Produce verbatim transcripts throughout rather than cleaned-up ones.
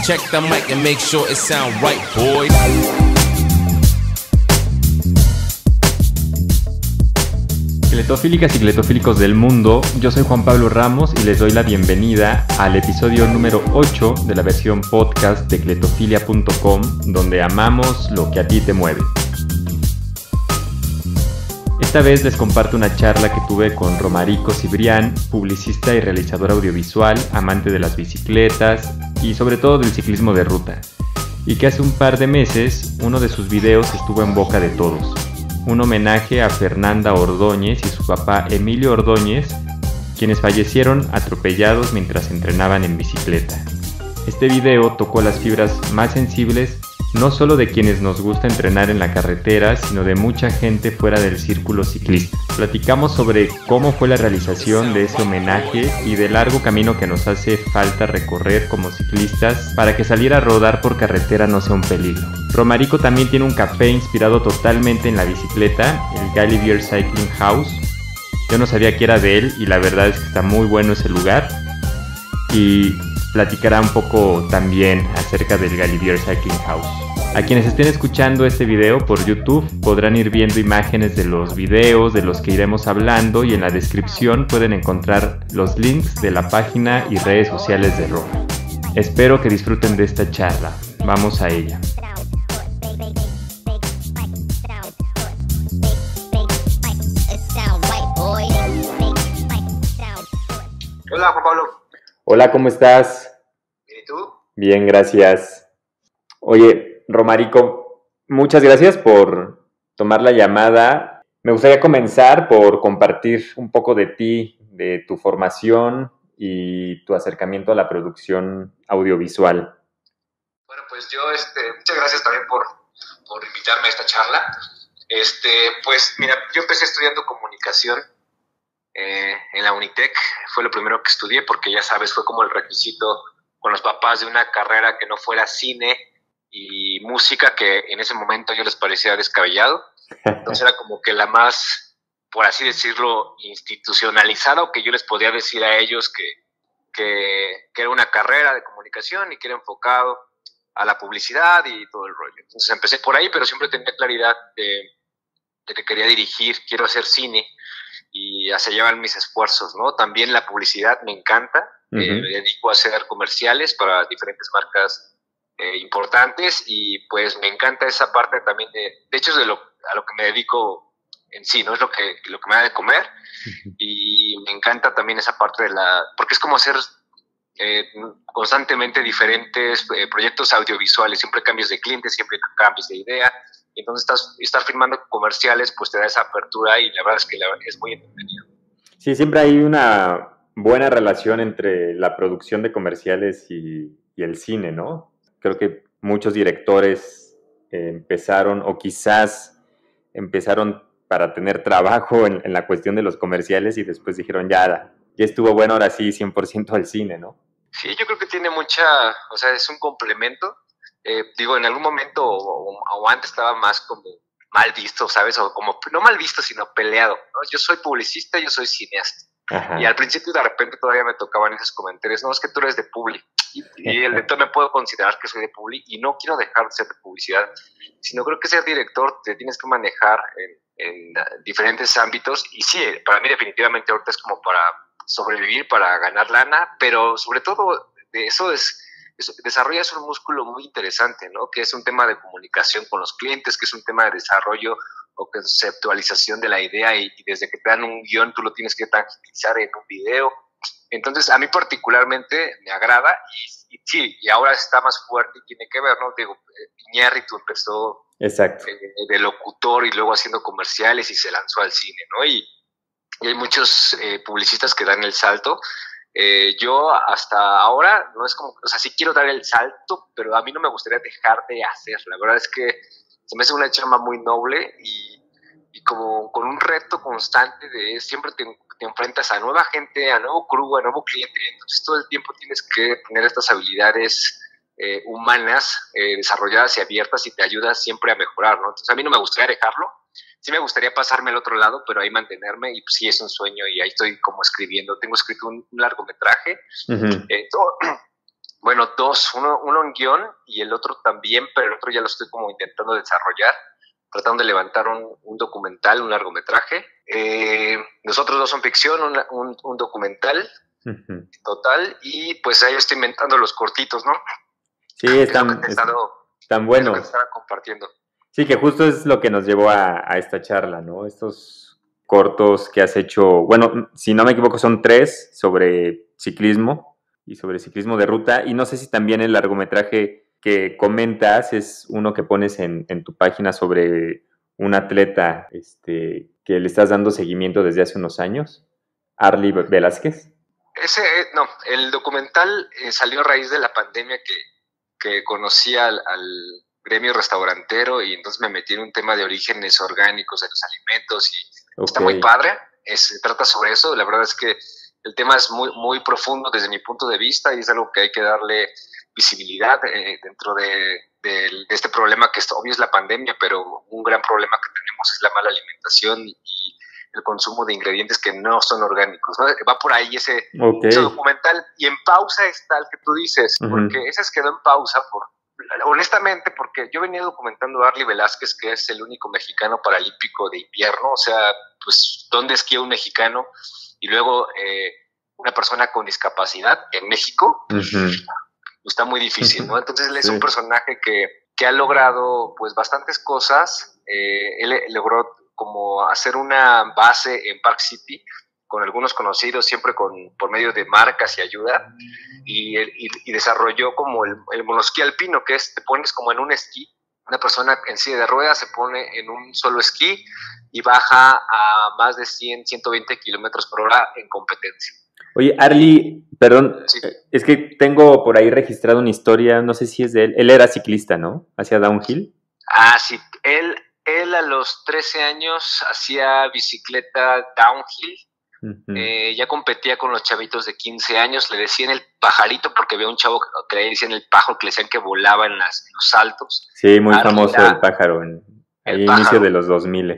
Check the mic and make sure it sound right, boys. Cletofílicas y cletofílicos del mundo, yo soy Juan Pablo Ramos y les doy la bienvenida al episodio número ocho de la versión podcast de cletofilia punto com, donde amamos lo que a ti te mueve. Esta vez les comparto una charla que tuve con Romarico Cibrián, publicista y realizador audiovisual, amante de las bicicletas y sobre todo del ciclismo de ruta, y que hace un par de meses uno de sus videos estuvo en boca de todos. Un homenaje a Fernanda Ordóñez y su papá Emilio Ordóñez, quienes fallecieron atropellados mientras entrenaban en bicicleta. Este video tocó las fibras más sensibles no solo de quienes nos gusta entrenar en la carretera, sino de mucha gente fuera del círculo ciclista. Platicamos sobre cómo fue la realización de ese homenaje y del largo camino que nos hace falta recorrer como ciclistas para que salir a rodar por carretera no sea un peligro. Romarico también tiene un café inspirado totalmente en la bicicleta, el Galibier Cycling House. Yo no sabía que era de él y la verdad es que está muy bueno ese lugar. Y platicará un poco también acerca del Galibier Cycling House. A quienes estén escuchando este video por YouTube podrán ir viendo imágenes de los videos de los que iremos hablando, y en la descripción pueden encontrar los links de la página y redes sociales de Roma. Espero que disfruten de esta charla. Vamos a ella. Hola, Juan Pablo. Hola, ¿cómo estás? ¿Y tú? Bien, gracias. Oye, Romarico, muchas gracias por tomar la llamada. Me gustaría comenzar por compartir un poco de ti, de tu formación y tu acercamiento a la producción audiovisual. Bueno, pues yo, este, muchas gracias también por, por invitarme a esta charla. Este, pues mira, yo empecé estudiando comunicación eh, en la Unitec. Fue lo primero que estudié porque, ya sabes, fue como el requisito con los papás de una carrera que no fuera cine y música, que en ese momento yo les parecía descabellado. Entonces era como que la más, por así decirlo, institucionalizada, o que yo les podía decir a ellos que, que, que era una carrera de comunicación y que era enfocado a la publicidad y todo el rollo. Entonces empecé por ahí, pero siempre tenía claridad de, de que quería dirigir, quiero hacer cine, y hacia allá van mis esfuerzos, ¿no? También la publicidad me encanta. Uh-huh. eh, me dedico a hacer comerciales para diferentes marcas eh, importantes, y pues me encanta esa parte también de, de hecho es de lo, a lo que me dedico en sí, ¿no? Es lo que, lo que me da de comer. Uh-huh. Y me encanta también esa parte de la, porque es como hacer eh, constantemente diferentes eh, proyectos audiovisuales, siempre cambios de clientes, siempre cambios de idea. Entonces estás, estar filmando comerciales pues te da esa apertura, y la verdad es que la, es muy entretenido. Sí, siempre hay una buena relación entre la producción de comerciales y, y el cine, ¿no? Creo que muchos directores eh, empezaron, o quizás empezaron para tener trabajo en, en la cuestión de los comerciales, y después dijeron ya, ya estuvo bueno, ahora sí, cien por ciento al cine, ¿no? Sí, yo creo que tiene mucha, o sea, es un complemento. Eh, digo, en algún momento o, o antes estaba más como mal visto, ¿sabes? O como, no mal visto, sino peleado, ¿no? Yo soy publicista, yo soy cineasta. Ajá. Y al principio de repente todavía me tocaban esos comentarios, no, es que tú eres de publi. Y, y el director me puedo considerar que soy de publi, y no quiero dejar de ser de publicidad, sino creo que ser director te tienes que manejar en, en diferentes ámbitos. Y sí, para mí definitivamente ahorita es como para sobrevivir, para ganar lana, pero sobre todo de eso es... desarrollas un músculo muy interesante, ¿no? Que es un tema de comunicación con los clientes, que es un tema de desarrollo o conceptualización de la idea, y, y desde que te dan un guión tú lo tienes que tangibilizar en un video. Entonces a mí particularmente me agrada, y, y sí, y ahora está más fuerte y tiene que ver, ¿no? Digo, Iñárritu empezó Exacto. Eh, de locutor y luego haciendo comerciales y se lanzó al cine, ¿no? Y, y hay muchos eh, publicistas que dan el salto. Eh, yo hasta ahora no es como, o sea, sí quiero dar el salto, pero a mí no me gustaría dejar de hacer. La verdad es que se me hace una chamba muy noble, y, y como con un reto constante de siempre te, te enfrentas a nueva gente, a nuevo crew, a nuevo cliente. Entonces todo el tiempo tienes que tener estas habilidades eh, humanas eh, desarrolladas y abiertas, y te ayuda siempre a mejorar, ¿no? Entonces a mí no me gustaría dejarlo. Sí me gustaría pasarme al otro lado, pero ahí mantenerme, y pues sí es un sueño, y ahí estoy como escribiendo. Tengo escrito un, un largometraje. Uh-huh. Eh, todo, bueno, dos, uno, uno en guión y el otro también, pero el otro ya lo estoy como intentando desarrollar, tratando de levantar un, un documental, un largometraje. Eh, los otros dos son ficción, un, un, un documental uh-huh. total, y pues ahí estoy inventando los cortitos, ¿no? Sí, están, es estado, están buenos. Que estaba compartiendo. Sí, que justo es lo que nos llevó a, a esta charla, ¿no? Estos cortos que has hecho, bueno, si no me equivoco son tres sobre ciclismo y sobre ciclismo de ruta, y no sé si también el largometraje que comentas es uno que pones en, en tu página sobre un atleta este, que le estás dando seguimiento desde hace unos años, Arly Velázquez. Ese, no, el documental eh, salió a raíz de la pandemia que, que conocí al, al gremio restaurantero y entonces me metí en un tema de orígenes orgánicos de los alimentos y okay. Está muy padre, es, se trata sobre eso, la verdad es que el tema es muy, muy profundo desde mi punto de vista y es algo que hay que darle visibilidad eh, dentro de, de, de este problema que es, obvio es la pandemia, pero un gran problema que tenemos es la mala alimentación y el consumo de ingredientes que no son orgánicos, ¿no? Va por ahí ese, okay. ese documental y en pausa está el que tú dices, uh-huh. porque ese se quedó en pausa por, honestamente, porque yo venía documentando a Arly Velázquez, que es el único mexicano paralímpico de invierno, o sea, pues, ¿dónde esquía un mexicano? Y luego eh, una persona con discapacidad en México, uh-huh. está muy difícil, ¿no? Entonces él es sí. un personaje que, que ha logrado, pues, bastantes cosas, eh, él logró como hacer una base en Park City con algunos conocidos, siempre con, por medio de marcas y ayuda, y, y, y desarrolló como el, el monosquí alpino, que es, te pones como en un esquí, una persona en silla de ruedas se pone en un solo esquí y baja a más de cien, ciento veinte kilómetros por hora en competencia. Oye, Arly, perdón, sí. es que tengo por ahí registrado una historia, no sé si es de él, él era ciclista, ¿no? ¿Hacía downhill? Ah, sí, él... Él a los trece años hacía bicicleta downhill, uh-huh. eh, ya competía con los chavitos de quince años, le decían el pajarito porque había un chavo que le decían el pájaro, que le decían que volaba en, las, en los saltos. Sí, muy Arly famoso el pájaro, en el inicio pájaro. de los dos mil.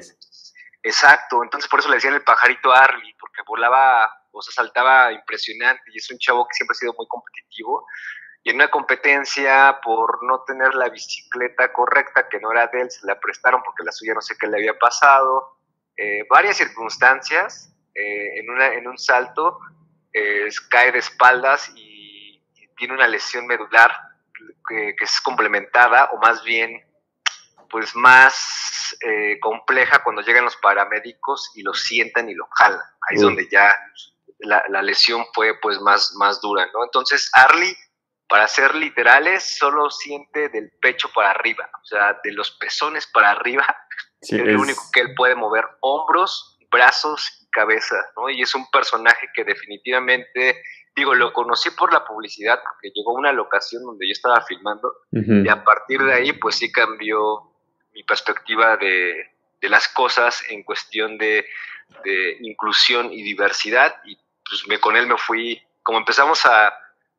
Exacto, entonces por eso le decían el pajarito a Arly, porque volaba, o sea, saltaba impresionante y es un chavo que siempre ha sido muy competitivo. Y en una competencia, por no tener la bicicleta correcta, que no era de él, se la prestaron porque la suya no sé qué le había pasado. Eh, varias circunstancias, eh, en, una, en un salto, eh, cae de espaldas y, y tiene una lesión medular que, que es complementada, o más bien, pues más eh, compleja cuando llegan los paramédicos y lo sientan y lo jalan. Ahí es uh. donde ya la, la lesión fue pues más, más dura, ¿no? Entonces, Arly, para ser literales, solo siente del pecho para arriba, o sea, de los pezones para arriba, sí, es, es lo único que él puede mover, hombros, brazos y cabeza, ¿no? Y es un personaje que definitivamente, digo, lo conocí por la publicidad, porque llegó a una locación donde yo estaba filmando, uh-huh. y a partir de ahí, pues sí cambió mi perspectiva de, de las cosas en cuestión de, de inclusión y diversidad, y pues me, con él me fui, como empezamos a,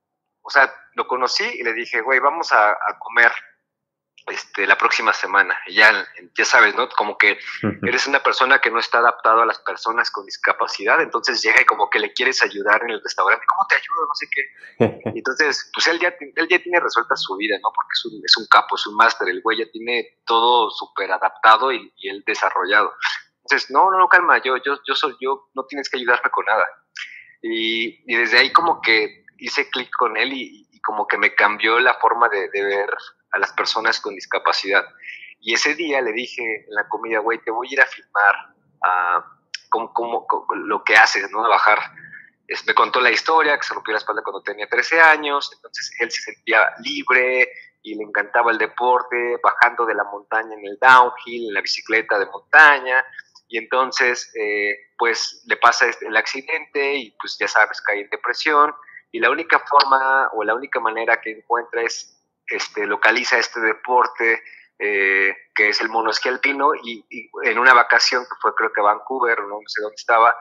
o sea, lo conocí y le dije, güey, vamos a, a comer este, la próxima semana. Y ya, ya sabes, ¿no? Como que uh-huh. eres una persona que no está adaptado a las personas con discapacidad, entonces llega y como que le quieres ayudar en el restaurante. ¿Cómo te ayudo? No sé qué. Y entonces, pues él ya, él ya tiene resuelta su vida, ¿no? Porque es un, es un capo, es un máster. El güey ya tiene todo súper adaptado y, y él desarrollado. Entonces, no, no, no, calma, yo, yo, yo soy yo, no tienes que ayudarme con nada. Y, y desde ahí como que hice clic con él y, y como que me cambió la forma de, de ver a las personas con discapacidad. Y ese día le dije en la comida, güey, te voy a ir a filmar uh, como, como, como lo que haces, ¿no? A bajar. Es, me contó la historia, que se rompió la espalda cuando tenía trece años, entonces él se sentía libre y le encantaba el deporte, bajando de la montaña en el downhill, en la bicicleta de montaña, y entonces, eh, pues, le pasa este, el accidente y, pues, ya sabes, cae en depresión, y la única forma o la única manera que encuentra es, este, localiza este deporte, eh, que es el monoesquí alpino, y, y en una vacación, que fue creo que Vancouver, no sé dónde estaba,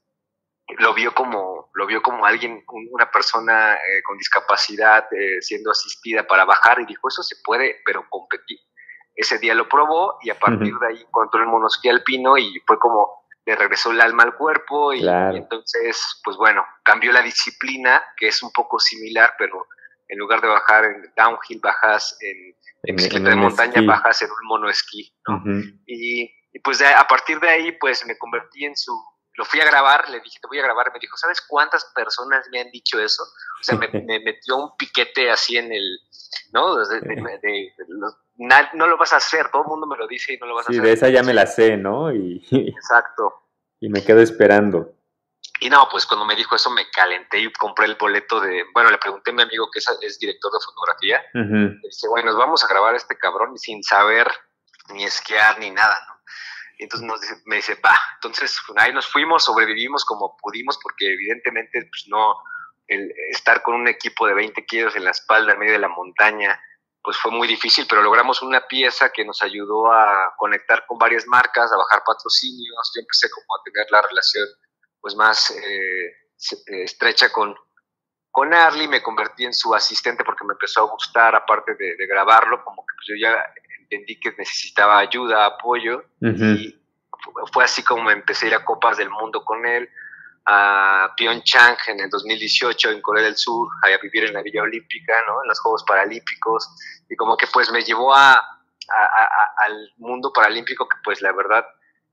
lo vio como, lo vio como alguien, una persona eh, con discapacidad eh, siendo asistida para bajar, y dijo, eso se puede, pero competir. Ese día lo probó, y a partir de ahí encontró el monoesquí alpino, y fue como le regresó el alma al cuerpo, y, claro. y entonces, pues bueno, cambió la disciplina, que es un poco similar, pero en lugar de bajar en downhill, bajas en, en bicicleta en de montaña, esquí. Bajas en un monoesquí, ¿no? Uh-huh. y, y pues de, a partir de ahí, pues me convertí en su... Lo fui a grabar, le dije, te voy a grabar, me dijo, ¿sabes cuántas personas me han dicho eso? O sea, me, me metió un piquete así en el, ¿no? De, de, de, de, los, na, no lo vas a hacer, todo el mundo me lo dice y no lo vas sí, a hacer. Sí, de esa ya me la sé, ¿no? Y, exacto. Y me quedo esperando. Y no, pues cuando me dijo eso me calenté y compré el boleto de, bueno, le pregunté a mi amigo que es, es director de fotografía, uh-huh. Le dije, bueno, nos vamos a grabar a este cabrón sin saber ni esquiar ni nada, ¿no? Y entonces nos dice, me dice, va, entonces ahí nos fuimos, sobrevivimos como pudimos, porque evidentemente, pues no, el estar con un equipo de veinte kilos en la espalda en medio de la montaña, pues fue muy difícil, pero logramos una pieza que nos ayudó a conectar con varias marcas, a bajar patrocinios. Yo empecé como a tener la relación pues más eh, estrecha con, con Arly, me convertí en su asistente porque me empezó a gustar, aparte de, de grabarlo, como que pues yo ya entendí que necesitaba ayuda, apoyo, uh-huh. Y fue así como me empecé a ir a Copas del Mundo con él, a Pyeongchang en el dos mil dieciocho en Corea del Sur, a vivir en la Villa Olímpica, ¿no? En los Juegos Paralímpicos, y como que pues me llevó a, a, a, al mundo paralímpico, que pues la verdad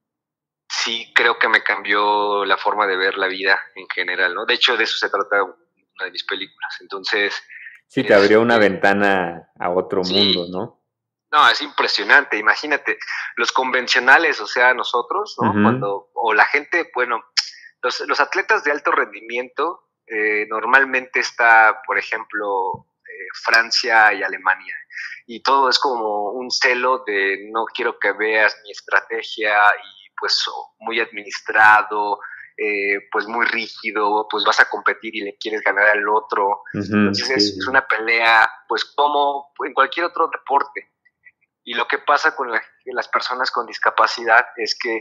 sí creo que me cambió la forma de ver la vida en general, ¿no? De hecho, de eso se trata una de mis películas. Entonces... Sí, te abrió una eh, ventana a otro sí, mundo, ¿no? No, es impresionante. Imagínate, los convencionales, o sea, nosotros, ¿no? Uh-huh. Cuando, o la gente, bueno, los, los atletas de alto rendimiento, eh, normalmente está, por ejemplo, eh, Francia y Alemania. Y todo es como un celo de no quiero que veas mi estrategia y pues muy administrado, eh, pues muy rígido, pues vas a competir y le quieres ganar al otro. Uh-huh, Entonces sí. es, es una pelea, pues como en cualquier otro deporte. Y lo que pasa con la, las personas con discapacidad es que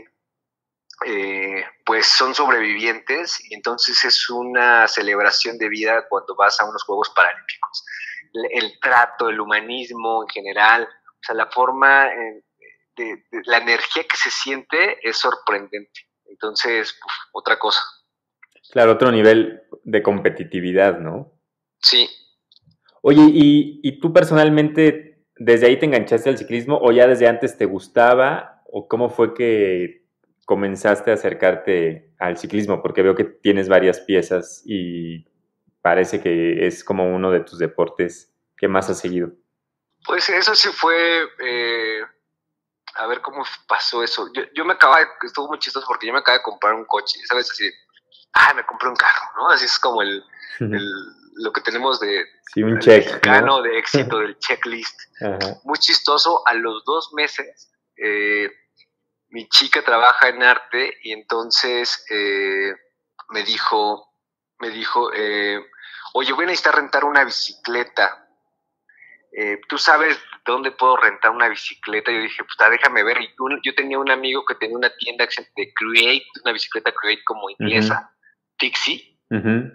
eh, pues son sobrevivientes y entonces es una celebración de vida cuando vas a unos Juegos Paralímpicos. El, el trato, el humanismo en general, o sea, la forma, eh, de, de, la energía que se siente es sorprendente. Entonces, uf, otra cosa. Claro, otro nivel de competitividad, ¿no? Sí. Oye, ¿y, y tú personalmente desde ahí te enganchaste al ciclismo o ya desde antes te gustaba? ¿O cómo fue que comenzaste a acercarte al ciclismo? Porque veo que tienes varias piezas y parece que es como uno de tus deportes que más has seguido. Pues eso sí fue... Eh... A ver cómo pasó eso. Yo, yo me acababa, de, estuvo muy chistoso porque yo me acababa de comprar un coche, ¿sabes? Así, ah, me compré un carro, ¿no? Así es como el, el lo que tenemos de sí, un check, mexicano, ¿no? De éxito del checklist. Ajá. Muy chistoso. A los dos meses, eh, mi chica trabaja en arte y entonces eh, me dijo, me dijo, eh, oye, voy a necesitar rentar una bicicleta. Eh, ¿Tú sabes dónde puedo rentar una bicicleta? Yo dije, puta, déjame ver. Y un, yo tenía un amigo que tenía una tienda de Create, una bicicleta Create como inglesa, uh-huh. Pixie. Uh-huh.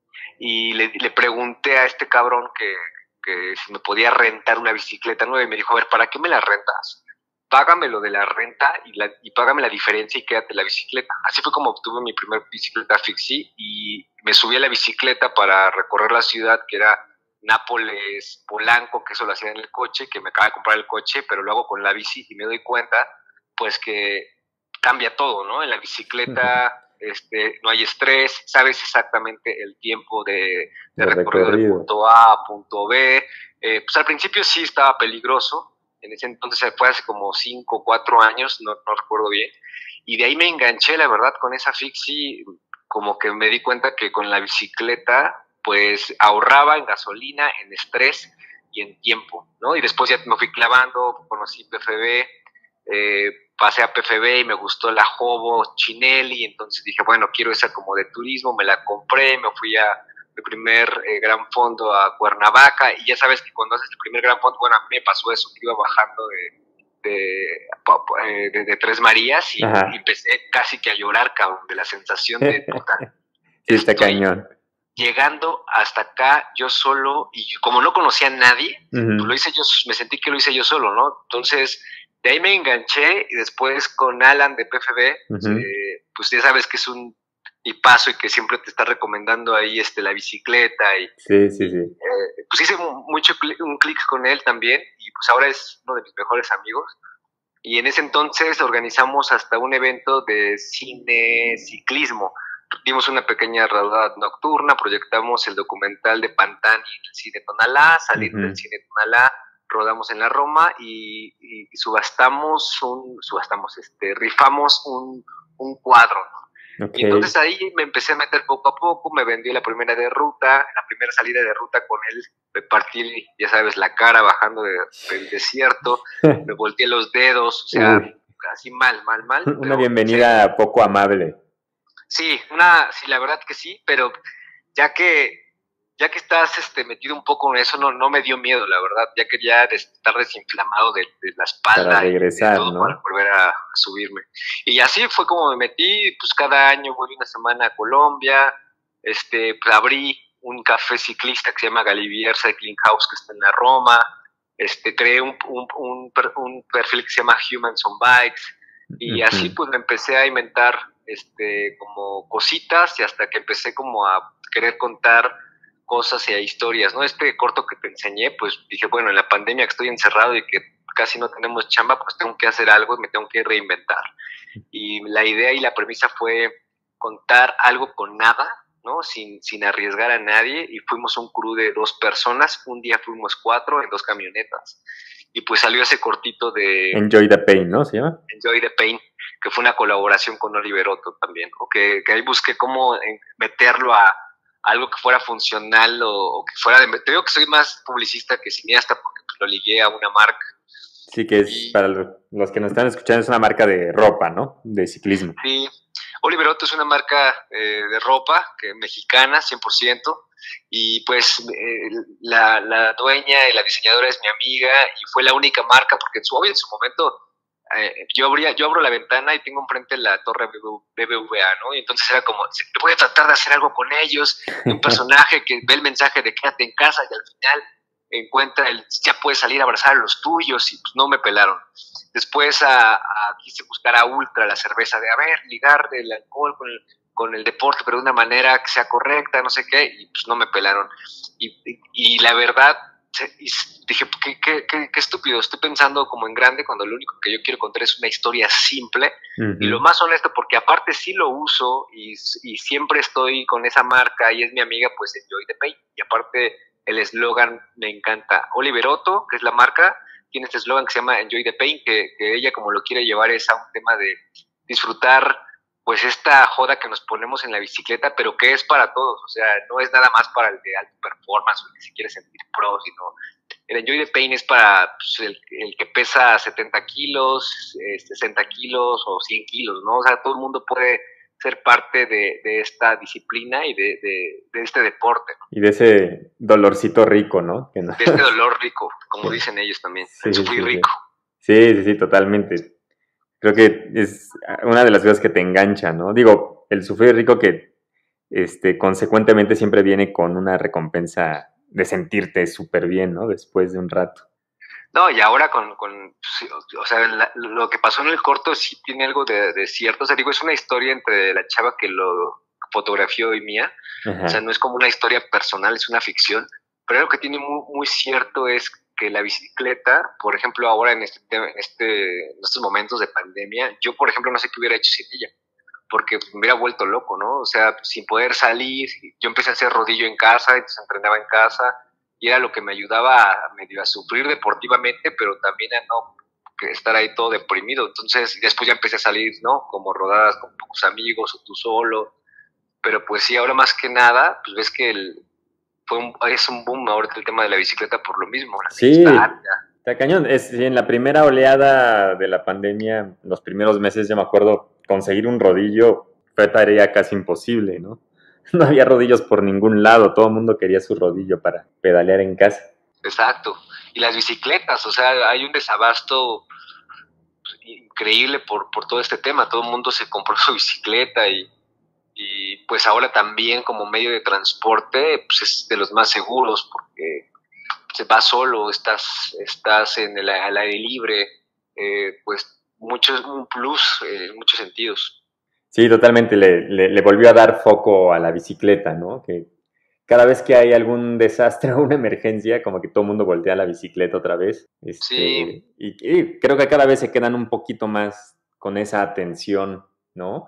Y le, le pregunté a este cabrón que, que si me podía rentar una bicicleta nueva y me dijo, a ver, ¿para qué me la rentas? Págame lo de la renta y, la, y págame la diferencia y quédate la bicicleta. Así fue como obtuve mi primer bicicleta Pixie y me subí a la bicicleta para recorrer la ciudad, que era Nápoles, Polanco, que eso lo hacía en el coche, que me acaba de comprar el coche, pero lo hago con la bici y me doy cuenta, pues que cambia todo, ¿no? En la bicicleta este, no hay estrés, sabes exactamente el tiempo de, de recorrido, recorrido de punto A a punto B. Eh, pues al principio sí estaba peligroso, en ese entonces fue hace como cinco o cuatro años, no, no recuerdo bien, y de ahí me enganché, la verdad, con esa Fixie, como que me di cuenta que con la bicicleta pues ahorraba en gasolina, en estrés y en tiempo, ¿no? Y después ya me fui clavando, conocí P F B, eh, pasé a P F B y me gustó la Hobo Chinelli, entonces dije, bueno, quiero esa como de turismo, me la compré, me fui a mi primer eh, gran fondo a Cuernavaca, y ya sabes que cuando haces el primer gran fondo, bueno, a mí me pasó eso, que iba bajando de, de, de, de Tres Marías y, y empecé casi que a llorar, cabrón, de la sensación de puta. Sí, está cañón. Llegando hasta acá yo solo, y como no conocía a nadie, uh-huh. pues lo hice yo, me sentí que lo hice yo solo, ¿no? Entonces, de ahí me enganché, y después con Alan de P F B, uh-huh. eh, pues ya sabes que es un y paso y que siempre te está recomendando ahí este, la bicicleta. Y, sí, sí, sí. eh, pues hice mucho cl- un clic con él también y pues ahora es uno de mis mejores amigos. Y en ese entonces organizamos hasta un evento de cine ciclismo. Dimos una pequeña rodada nocturna, proyectamos el documental de Pantani en el cine Tonalá, salimos uh-huh. del cine Tonalá, rodamos en la Roma y, y, y subastamos un, subastamos, este, rifamos un, un cuadro, ¿no? Okay. Y entonces ahí me empecé a meter poco a poco, me vendí la primera de ruta, la primera salida de ruta con él, me partí, ya sabes, la cara bajando de, del desierto, me volteé los dedos, o sea, Uy. así mal, mal, mal. Una pero, bienvenida sí. poco amable. Sí, una, sí, la verdad que sí, pero ya que ya que estás este, metido un poco en eso, no, no me dio miedo, la verdad, ya quería estar desinflamado de, de la espalda para regresar, y de todo, ¿no? Para volver a, a subirme. Y así fue como me metí, pues cada año voy una semana a Colombia, este, pues, abrí un café ciclista que se llama Galivier Cycling House, que está en la Roma, este, creé un, un, un, un perfil que se llama Humans on Bikes, y uh-huh. así pues me empecé a inventar este, como cositas, y hasta que empecé como a querer contar cosas y a historias, ¿no? Este corto que te enseñé, pues dije, bueno, en la pandemia que estoy encerrado y que casi no tenemos chamba, pues tengo que hacer algo y me tengo que reinventar. Y la idea y la premisa fue contar algo con nada, ¿no? Sin, sin arriesgar a nadie, y fuimos un crew de dos personas, un día fuimos cuatro en dos camionetas, y pues salió ese cortito de... Enjoy the Pain, ¿no? ¿Se llama? Enjoy the Pain, que fue una colaboración con Oliver Otto también, ¿no? que, que ahí busqué cómo meterlo a algo que fuera funcional o, o que fuera de... Te digo que soy más publicista que cineasta porque pues, lo ligué a una marca. Sí, que es, y, para los que nos están escuchando, es una marca de ropa, ¿no? De ciclismo. Sí, Oliver Otto es una marca eh, de ropa que mexicana, cien por ciento, y pues eh, la, la dueña y la diseñadora es mi amiga y fue la única marca porque en su, obvio, en su momento... Eh, yo, abría, yo abro la ventana y tengo enfrente la torre B B V A, ¿no? Y entonces era como, voy a tratar de hacer algo con ellos, un personaje que ve el mensaje de quédate en casa y al final encuentra el, ya puedes salir a abrazar a los tuyos, y pues no me pelaron. Después a, a, quise buscar a Ultra, la cerveza, de a ver, ligar el alcohol con el, con el deporte, pero de una manera que sea correcta, no sé qué, y pues no me pelaron. Y, y, y la verdad, y dije, ¿qué, qué, qué, qué estúpido, estoy pensando como en grande cuando lo único que yo quiero contar es una historia simple, uh-huh. y lo más honesto, porque aparte sí lo uso y, y siempre estoy con esa marca y es mi amiga, pues Enjoy the Pain, y aparte el eslogan me encanta. Oliver Otto, que es la marca, tiene este eslogan que se llama Enjoy the Pain, que, que ella como lo quiere llevar es a un tema de disfrutar pues esta joda que nos ponemos en la bicicleta, pero que es para todos, o sea, no es nada más para el de alta performance o el que se quiere sentir pro, sino el Enjoy the Pain es para pues, el, el que pesa setenta kilos, eh, sesenta kilos o cien kilos, ¿no? O sea, todo el mundo puede ser parte de, de esta disciplina y de, de, de este deporte, ¿no? Y de ese dolorcito rico, ¿no? Que no... De este dolor rico, como sí. dicen ellos también, sí, el sufrir sí, rico. Sí, sí, sí, totalmente. Creo que es una de las cosas que te engancha, ¿no? Digo, el sufrir rico que este, consecuentemente siempre viene con una recompensa de sentirte súper bien, ¿no? Después de un rato. No, y ahora con, con o sea, la, lo que pasó en el corto sí tiene algo de, de cierto. O sea, digo, es una historia entre la chava que lo fotografió y mía. Ajá. O sea, no es como una historia personal, es una ficción. Pero lo que tiene muy, muy cierto es que la bicicleta, por ejemplo, ahora en, este, en, este, en estos momentos de pandemia, yo, por ejemplo, no sé qué hubiera hecho sin ella, porque me hubiera vuelto loco, ¿no? O sea, sin poder salir, yo empecé a hacer rodillo en casa, entonces entrenaba en casa, y era lo que me ayudaba a medio a sufrir deportivamente, pero también a no estar ahí todo deprimido. Entonces, después ya empecé a salir, ¿no? Como rodadas con pocos amigos o tú solo, pero pues sí, ahora más que nada, pues ves que el fue un, es un boom ahorita el tema de la bicicleta por lo mismo. La sí, está, está cañón. Es, en la primera oleada de la pandemia, los primeros meses, yo me acuerdo, conseguir un rodillo fue tarea casi imposible, ¿no? No había rodillos por ningún lado, todo el mundo quería su rodillo para pedalear en casa. Exacto. Y las bicicletas, o sea, hay un desabasto increíble por, por todo este tema. Todo el mundo se compró su bicicleta y y pues ahora también como medio de transporte pues es de los más seguros porque se va solo, estás, estás en el, al aire libre, eh, pues mucho, un plus eh, en muchos sentidos. Sí, totalmente, le, le, le volvió a dar foco a la bicicleta, ¿no? Que cada vez que hay algún desastre o una emergencia, como que todo el mundo voltea a la bicicleta otra vez. Sí, Este, y, y creo que cada vez se quedan un poquito más con esa atención, ¿no?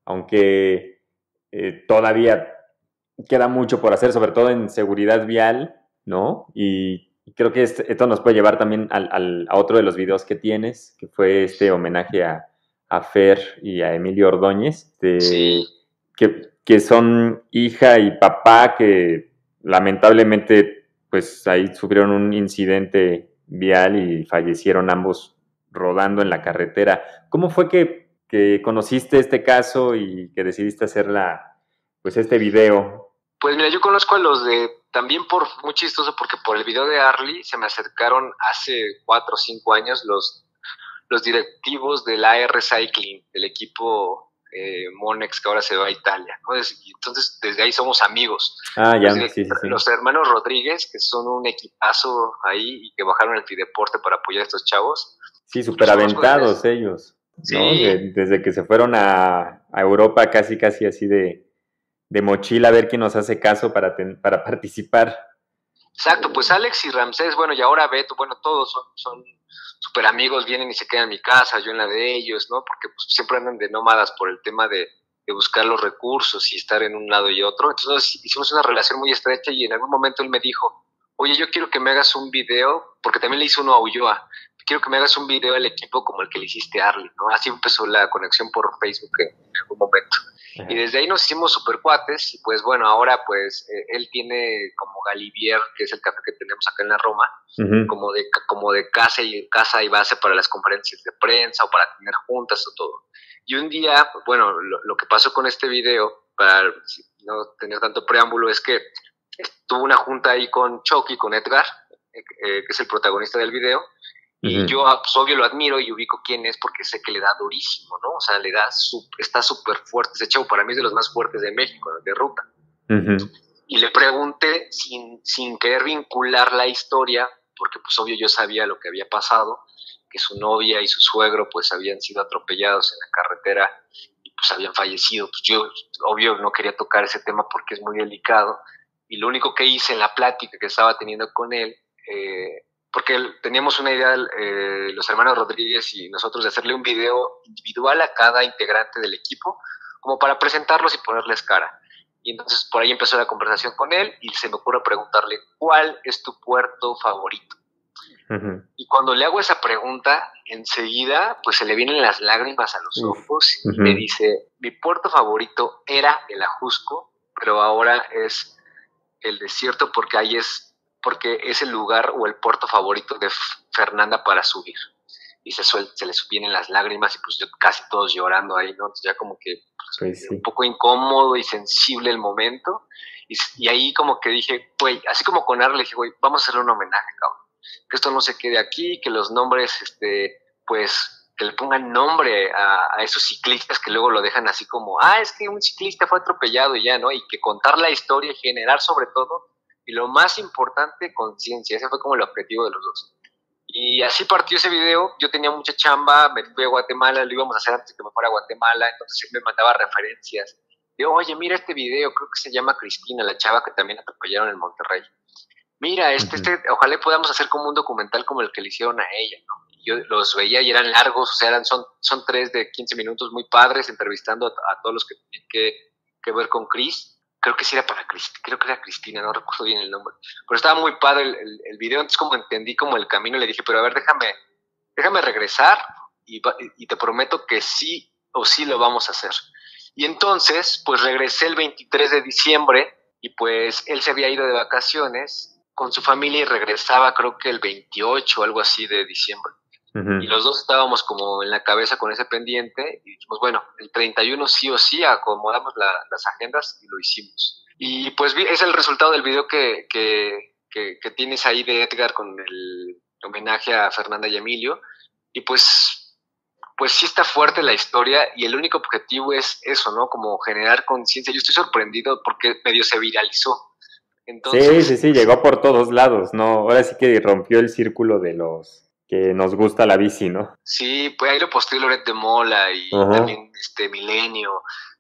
Aunque eh, todavía queda mucho por hacer, sobre todo en seguridad vial, ¿no? Y, y creo que este, esto nos puede llevar también al, al, a otro de los videos que tienes, que fue este homenaje a, a Fer y a Emilio Ordóñez, de, sí. que, que son hija y papá que lamentablemente pues ahí sufrieron un incidente vial y fallecieron ambos rodando en la carretera. ¿Cómo fue que, que conociste este caso y que decidiste hacer la, pues este video? Pues mira, yo conozco a los de, también por, muy chistoso, porque por el video de Arly se me acercaron hace cuatro o cinco años los, los directivos del A R Cycling, del equipo eh, Monex, que ahora se va a Italia, ¿no? Y entonces, desde ahí somos amigos. Ah, ya, Los, sí, sí, sí. los hermanos Rodríguez, que son un equipazo ahí y que bajaron el Fideporte para apoyar a estos chavos. Sí, súper aventados ellos, ¿no? Sí. De, desde que se fueron a, a Europa casi, casi así de, de mochila a ver quién nos hace caso para, ten, para participar. Exacto, pues Alex y Ramsés, bueno, y ahora Beto, bueno, todos son, son súper amigos, vienen y se quedan en mi casa, yo en la de ellos, ¿no? Porque pues, siempre andan de nómadas por el tema de, de buscar los recursos y estar en un lado y otro. Entonces hicimos una relación muy estrecha y en algún momento él me dijo, oye, yo quiero que me hagas un video, porque también le hizo uno a Ulloa, quiero que me hagas un video al equipo como el que le hiciste a Arly, ¿no? Así empezó la conexión por Facebook en algún momento. Y desde ahí nos hicimos super cuates y pues bueno, ahora pues eh, él tiene como Galivier, que es el café que tenemos acá en la Roma, uh-huh. como, de, como de casa y, casa y base para las conferencias de prensa o para tener juntas o todo. Y un día, bueno, lo, lo que pasó con este video, para no tener tanto preámbulo, es que tuvo una junta ahí con Chucky, con Edgar, eh, eh, que es el protagonista del video. Y uh-huh. yo, pues, obvio, lo admiro y ubico quién es porque sé que le da durísimo, ¿no? O sea, le da, su, está súper fuerte. Ese chavo para mí es de los más fuertes de México, de ruta. Uh-huh. Y le pregunté, sin, sin querer vincular la historia, porque pues obvio yo sabía lo que había pasado, que su novia y su suegro pues habían sido atropellados en la carretera y pues habían fallecido. Pues yo, obvio, no quería tocar ese tema porque es muy delicado. Y lo único que hice en la plática que estaba teniendo con él, eh, porque teníamos una idea, eh, los hermanos Rodríguez y nosotros, de hacerle un video individual a cada integrante del equipo, como para presentarlos y ponerles cara. Y entonces por ahí empezó la conversación con él y se me ocurre preguntarle, ¿cuál es tu puerto favorito? Uh-huh. Y cuando le hago esa pregunta, enseguida pues se le vienen las lágrimas a los ojos uh-huh. y me dice, mi puerto favorito era el Ajusco, pero ahora es el desierto porque ahí es porque es el lugar o el puerto favorito de Fernanda para subir. Y se, suel, se le vienen las lágrimas y pues yo casi todos llorando ahí, ¿no? Entonces ya como que pues, sí, sí. un poco incómodo y sensible el momento. Y, y ahí como que dije, güey, así como con Arly, le dije, güey, vamos a hacerle un homenaje, cabrón. Que esto no se quede aquí, que los nombres, este, pues, que le pongan nombre a, a esos ciclistas que luego lo dejan así como, ah, es que un ciclista fue atropellado y ya, ¿no? Y que contar la historia y generar sobre todo, y lo más importante, conciencia. Ese fue como el objetivo de los dos. Y así partió ese video. Yo tenía mucha chamba, me fui a Guatemala, lo íbamos a hacer antes de que me fuera a Guatemala, entonces él me mandaba referencias. Digo, oye, mira este video, creo que se llama Cristina, la chava que también atropellaron en Monterrey. Mira, este, uh-huh. este, ojalá podamos hacer como un documental como el que le hicieron a ella, ¿no? Y yo los veía y eran largos, o sea, eran, son, son tres de quince minutos muy padres, entrevistando a, a todos los que tienen que, que ver con Cris. Creo que sí era para Cristina, creo que era Cristina, no recuerdo bien el nombre, pero estaba muy padre el, el, el video, entonces como entendí como el camino, le dije, pero a ver, déjame, déjame regresar y, y te prometo que sí o sí lo vamos a hacer. Y entonces, pues regresé el veintitrés de diciembre y pues él se había ido de vacaciones con su familia y regresaba creo que el veintiocho o algo así de diciembre. Uh-huh. Y los dos estábamos como en la cabeza con ese pendiente y dijimos, bueno, el treinta y uno sí o sí acomodamos la, las agendas y lo hicimos. Y pues es el resultado del video que, que, que, que tienes ahí de Edgar con el homenaje a Fernanda y Emilio. Y pues, pues sí está fuerte la historia y el único objetivo es eso, ¿no? Como generar conciencia. Yo estoy sorprendido porque medio se viralizó. Entonces, sí, sí, sí, llegó por todos lados, ¿no? Ahora sí que rompió el círculo de los... que nos gusta la bici, ¿no? Sí, pues ahí lo posteó Loret de Mola y uh-huh. también este, Milenio,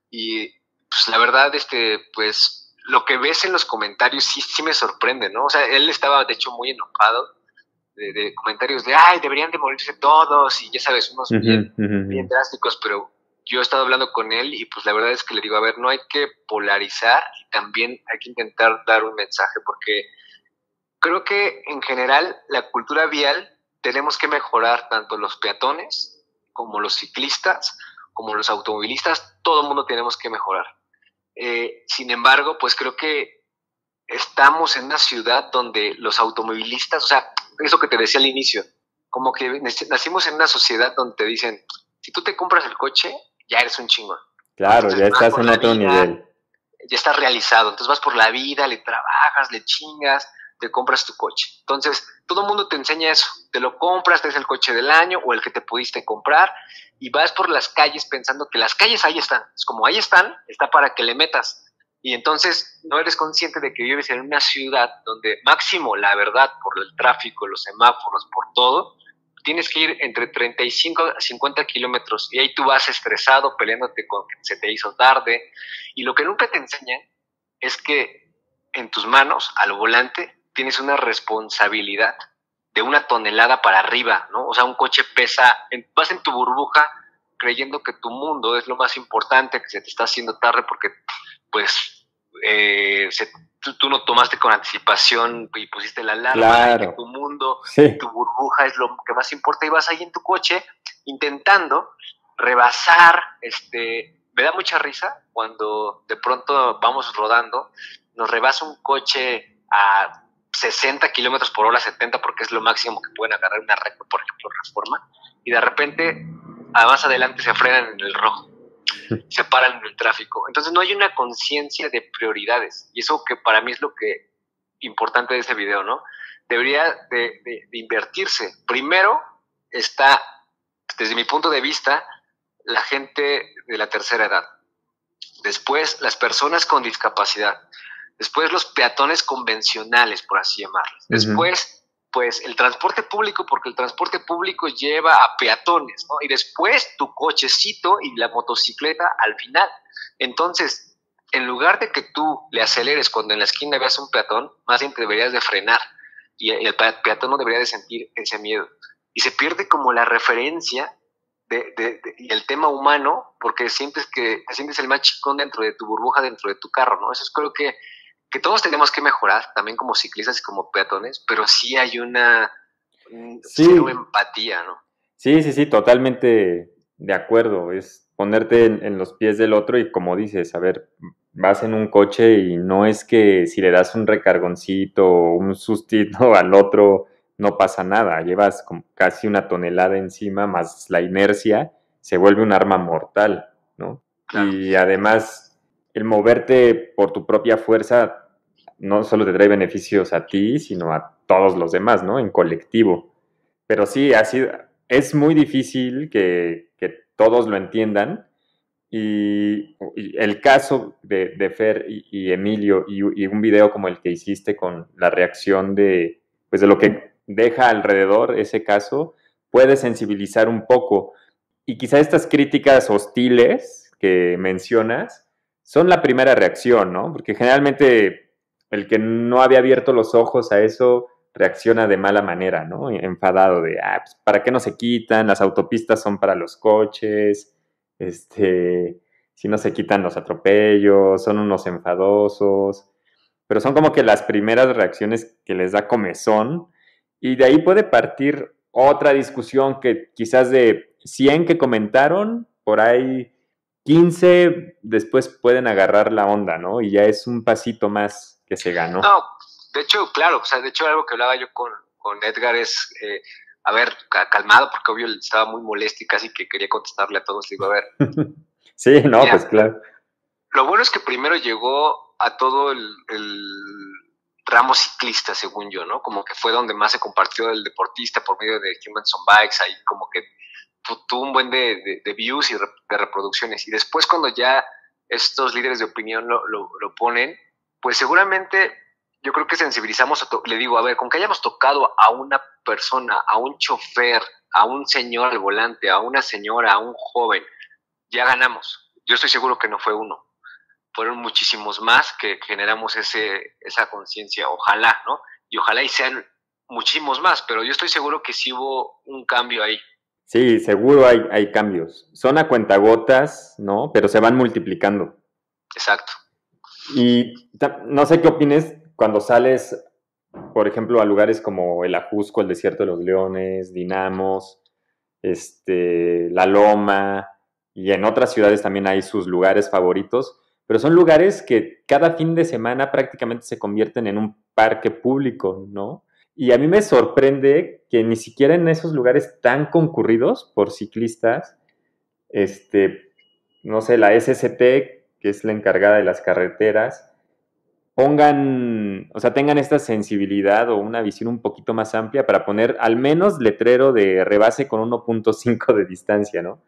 y pues la verdad, este, pues lo que ves en los comentarios sí, sí me sorprende, ¿no? O sea, él estaba de hecho muy enojado de, de comentarios de, ay, deberían de morirse todos, y ya sabes, unos Uh-huh, bien, uh-huh. bien drásticos, pero yo he estado hablando con él y pues la verdad es que le digo, a ver, no hay que polarizar y también hay que intentar dar un mensaje, porque creo que en general la cultura vial tenemos que mejorar tanto los peatones como los ciclistas, como los automovilistas, todo el mundo tenemos que mejorar. Eh, sin embargo, pues creo que estamos en una ciudad donde los automovilistas, o sea, eso que te decía al inicio, como que nacimos en una sociedad donde te dicen, si tú te compras el coche, ya eres un chingón. Claro, Entonces, ya estás en otro vida, nivel. Ya estás realizado, entonces vas por la vida, le trabajas, le chingas, te compras tu coche. Entonces, todo el mundo te enseña eso, te lo compras, te es el coche del año o el que te pudiste comprar y vas por las calles pensando que las calles ahí están. Es como ahí están, está para que le metas. Y entonces no eres consciente de que vives en una ciudad donde máximo, la verdad, por el tráfico, los semáforos, por todo, tienes que ir entre treinta y cinco a cincuenta kilómetros y ahí tú vas estresado peleándote con que se te hizo tarde. Y lo que nunca te enseñan es que en tus manos, al volante, tienes una responsabilidad de una tonelada para arriba, ¿no? O sea, un coche pesa, vas en tu burbuja creyendo que tu mundo es lo más importante, que se te está haciendo tarde porque, pues, eh, se, tú, tú no tomaste con anticipación y pusiste la alarma, claro. y que tu mundo, sí. tu burbuja es lo que más importa y vas ahí en tu coche intentando rebasar, este, me da mucha risa cuando de pronto vamos rodando, nos rebasa un coche a sesenta kilómetros por hora, setenta, porque es lo máximo que pueden agarrar una recta, por ejemplo, Reforma, y de repente, más adelante se frenan en el rojo, se paran en el tráfico. Entonces no hay una conciencia de prioridades, y eso que para mí es lo que importante de ese video, ¿no? Debería de, de, de invertirse. Primero está, desde mi punto de vista, la gente de la tercera edad. Después, las personas con discapacidad. Después, los peatones convencionales, por así llamarlos. Uh-huh. Después, pues, el transporte público, porque el transporte público lleva a peatones, ¿no? Y después, tu cochecito y la motocicleta al final. Entonces, en lugar de que tú le aceleres cuando en la esquina veas un peatón, más bien te deberías de frenar. Y el peatón no debería de sentir ese miedo. Y se pierde como la referencia de, de, de, y el tema humano, porque sientes que te sientes el más chicón dentro de tu burbuja, dentro de tu carro, ¿no? Eso es, creo que, que todos tenemos que mejorar, también como ciclistas y como peatones, pero sí hay una sí. cero empatía, ¿no? Sí, sí, sí, totalmente de acuerdo. Es ponerte en, en los pies del otro y, como dices, a ver, vas en un coche y no es que si le das un recargoncito o un sustito al otro no pasa nada, llevas como casi una tonelada encima, más la inercia, se vuelve un arma mortal, ¿no? Claro. Y además, el moverte por tu propia fuerza no solo te trae beneficios a ti, sino a todos los demás, ¿no? En colectivo. Pero sí, ha sido, es muy difícil que, que todos lo entiendan, y, y el caso de, de Fer y, y Emilio, y, y un video como el que hiciste con la reacción de, pues de lo que deja alrededor ese caso, puede sensibilizar un poco. Y quizá estas críticas hostiles que mencionas son la primera reacción, ¿no? Porque generalmente el que no había abierto los ojos a eso reacciona de mala manera, ¿no? Enfadado de, ah, pues, ¿para qué no se quitan? Las autopistas son para los coches, este, si no se quitan los atropellos, son unos enfadosos. Pero son como que las primeras reacciones que les da comezón. Y de ahí puede partir otra discusión que quizás de cien que comentaron, por ahí quince después pueden agarrar la onda, ¿no? Y ya es un pasito más que se ganó. No, de hecho, claro, o sea, de hecho algo que hablaba yo con, con Edgar es, eh, a ver, calmado, porque obvio estaba muy molesto y casi que quería contestarle a todos. Digo, a ver. Sí, no, mira, pues claro. Lo bueno es que primero llegó a todo el, el ramo ciclista, según yo, ¿no? Como que fue donde más se compartió el deportista por medio de Humans on Bikes, ahí como que tuvo un buen de, de, de views y de reproducciones. Y después cuando ya estos líderes de opinión lo, lo, lo ponen, pues seguramente yo creo que sensibilizamos, a to- le digo, a ver, con que hayamos tocado a una persona, a un chofer, a un señor al volante, a una señora, a un joven, ya ganamos. Yo estoy seguro que no fue uno, fueron muchísimos más que generamos ese, esa conciencia, ojalá, ¿no? Y ojalá y sean muchísimos más, pero yo estoy seguro que sí hubo un cambio ahí. Sí, seguro hay, hay cambios. Son a cuentagotas, ¿no? Pero se van multiplicando. Exacto. Y no sé qué opines cuando sales, por ejemplo, a lugares como el Ajusco, el Desierto de los Leones, Dinamos, este, La Loma, y en otras ciudades también hay sus lugares favoritos, pero son lugares que cada fin de semana prácticamente se convierten en un parque público, ¿no? Y a mí me sorprende que ni siquiera en esos lugares tan concurridos por ciclistas, este, no sé, la S S T, que es la encargada de las carreteras, pongan, o sea, tengan esta sensibilidad o una visión un poquito más amplia para poner al menos letrero de rebase con uno punto cinco de distancia, ¿no?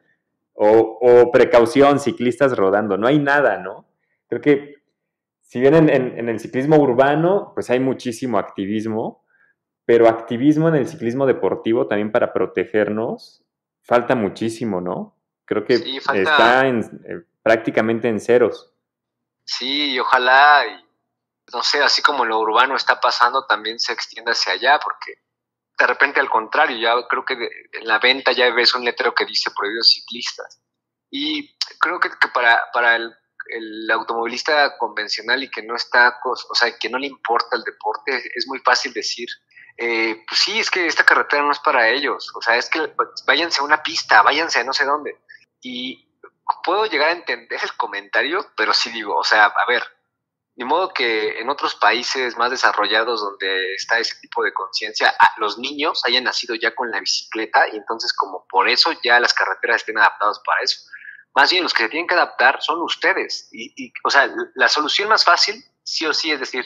O, o precaución, ciclistas rodando, no hay nada, ¿no? Creo que si bien en, en, en el ciclismo urbano, pues hay muchísimo activismo, pero activismo en el ciclismo deportivo también para protegernos, falta muchísimo, ¿no? Creo que sí, falta... está en, eh, prácticamente en ceros. Sí, y ojalá, y, no sé, así como lo urbano está pasando, también se extienda hacia allá, porque de repente al contrario, ya creo que de, en la venta ya ves un letrero que dice prohibidos ciclistas. Y creo que, que para, para el, el automovilista convencional y que no está, o sea, que no le importa el deporte, es muy fácil decir, eh, pues sí, es que esta carretera no es para ellos, o sea, es que váyanse a una pista, váyanse a no sé dónde. Y puedo llegar a entender el comentario, pero sí digo, o sea, a ver, ni modo que en otros países más desarrollados donde está ese tipo de conciencia, los niños hayan nacido ya con la bicicleta y entonces como por eso ya las carreteras estén adaptadas para eso. Más bien los que se tienen que adaptar son ustedes. Y, y o sea, la solución más fácil, sí o sí, es decir,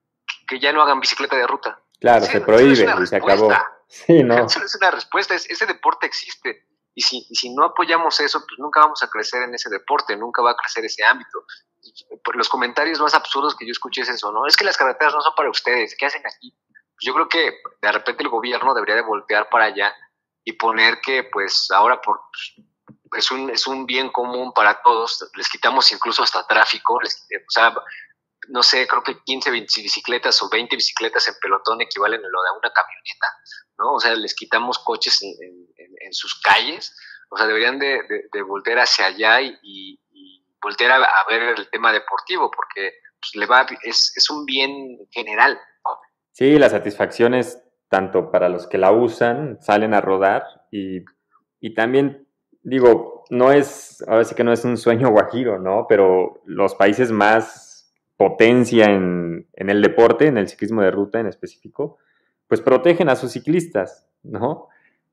que ya no hagan bicicleta de ruta. Claro, sí, se prohíbe no y se acabó. Sí, ¿no? Eso es una respuesta, es, ese deporte existe. Y si, y si no apoyamos eso, pues nunca vamos a crecer en ese deporte, nunca va a crecer ese ámbito. Por los comentarios más absurdos que yo escuché es eso, ¿no? Es que las carreteras no son para ustedes, ¿qué hacen aquí? Pues yo creo que de repente el gobierno debería de voltear para allá y poner que, pues, ahora por, pues, es, un, es un bien común para todos, les quitamos incluso hasta tráfico, les, o sea, no sé, creo que quince bicicletas o veinte bicicletas en pelotón equivalen a lo de una camioneta, ¿no? O sea, les quitamos coches en, en, en sus calles, o sea, deberían de, de, de voltear hacia allá y, y, y voltear a, a ver el tema deportivo, porque pues, le va, es, es un bien general. Sí, la satisfacción es tanto para los que la usan, salen a rodar, y, y también, digo, no es, ahora sí que no es un sueño guajiro, ¿no? Pero los países más potencia en, en el deporte, en el ciclismo de ruta en específico, pues protegen a sus ciclistas, ¿no?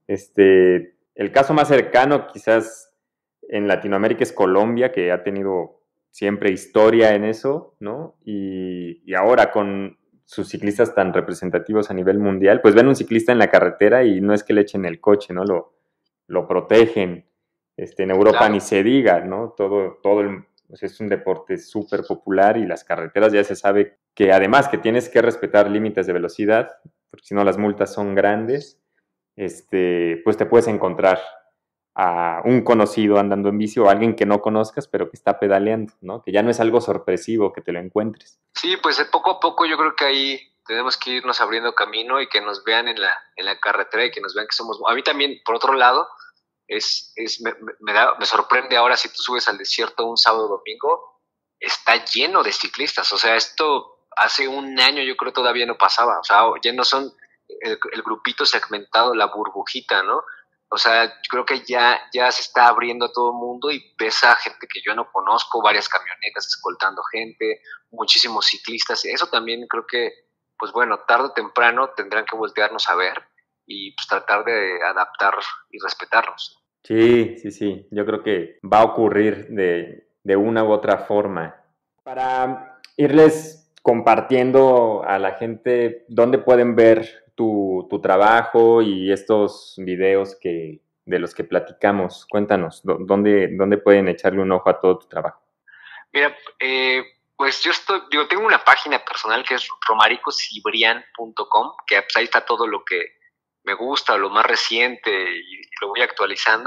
Este, el caso más cercano quizás en Latinoamérica es Colombia, que ha tenido siempre historia en eso, ¿no? Y, y ahora con sus ciclistas tan representativos a nivel mundial, pues ven un ciclista en la carretera y no es que le echen el coche, ¿no? Lo, lo protegen. Este, en Europa claro. Ni se diga, ¿no? Todo, todo el, pues es un deporte súper popular y las carreteras ya se sabe que además que tienes que respetar límites de velocidad, porque si no las multas son grandes, este, pues te puedes encontrar a un conocido andando en bici o a alguien que no conozcas pero que está pedaleando, ¿no? Que ya no es algo sorpresivo que te lo encuentres. Sí, pues poco a poco yo creo que ahí tenemos que irnos abriendo camino y que nos vean en la, en la carretera y que nos vean que somos... A mí también, por otro lado, es, es me, me, da, me sorprende ahora si tú subes al desierto un sábado o domingo, está lleno de ciclistas. O sea, esto hace un año yo creo todavía no pasaba. O sea, ya no son el, el grupito segmentado, la burbujita, ¿no? O sea, yo creo que ya, ya se está abriendo a todo el mundo y ves a gente que yo no conozco, varias camionetas escoltando gente, muchísimos ciclistas. Eso también creo que, pues bueno, tarde o temprano tendrán que voltearnos a ver y pues tratar de adaptar y respetarnos. Sí, sí, sí. Yo creo que va a ocurrir de, de una u otra forma. Para irles compartiendo a la gente dónde pueden ver tu, tu trabajo y estos videos que, de los que platicamos. Cuéntanos, ¿dónde, dónde pueden echarle un ojo a todo tu trabajo? Mira, eh, pues yo estoy, digo, tengo una página personal que es romarico cibrián punto com, que pues ahí está todo lo que me gusta, lo más reciente, y lo voy actualizando.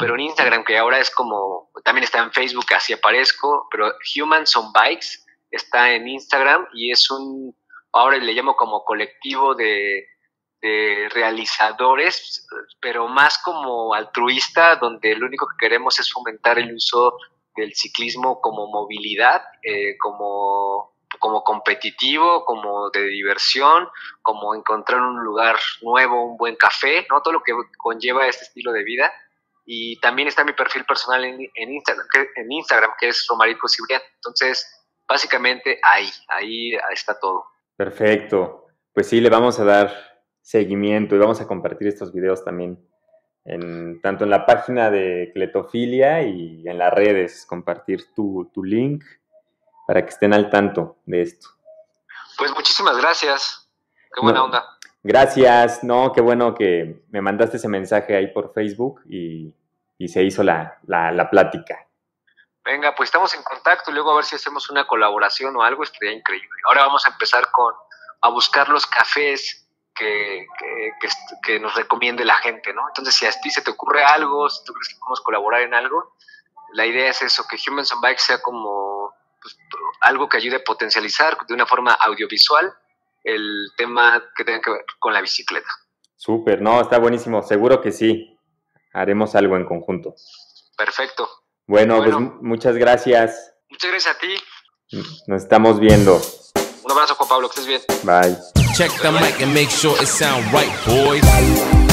pero en Instagram, que ahora es como, también está en Facebook, así aparezco, pero Humans on Bikes está en Instagram y es un, ahora le llamo como colectivo de, de realizadores, pero más como altruista, donde lo único que queremos es fomentar el uso del ciclismo como movilidad, eh, como, como competitivo, como de diversión, como encontrar un lugar nuevo, un buen café, ¿no? Todo lo que conlleva este estilo de vida. Y también está mi perfil personal en, en, Instagram, que, en Instagram, que es Romarico Cibrián. Entonces, básicamente ahí, ahí está todo. Perfecto. Pues sí, le vamos a dar seguimiento y vamos a compartir estos videos también, en, tanto en la página de Cletofilia y en las redes, compartir tu, tu link para que estén al tanto de esto. Pues muchísimas gracias. Qué buena no, onda. Gracias. No, qué bueno que me mandaste ese mensaje ahí por Facebook y, y se hizo la, la, la plática. Venga, pues estamos en contacto y luego a ver si hacemos una colaboración o algo, estaría increíble. Ahora vamos a empezar con a buscar los cafés que, que, que, que nos recomiende la gente, ¿no? Entonces, si a ti se te ocurre algo, si tú crees que podemos colaborar en algo, la idea es eso, que Humans on Bikes sea como pues, algo que ayude a potencializar de una forma audiovisual el tema que tenga que ver con la bicicleta. Súper, no, está buenísimo, seguro que sí, haremos algo en conjunto. Perfecto. Bueno, bueno pues muchas gracias. Muchas gracias a ti. Nos estamos viendo. Un abrazo, Juan Pablo, que estés bien. Bye. Check the mic and make sure it sound right, boys.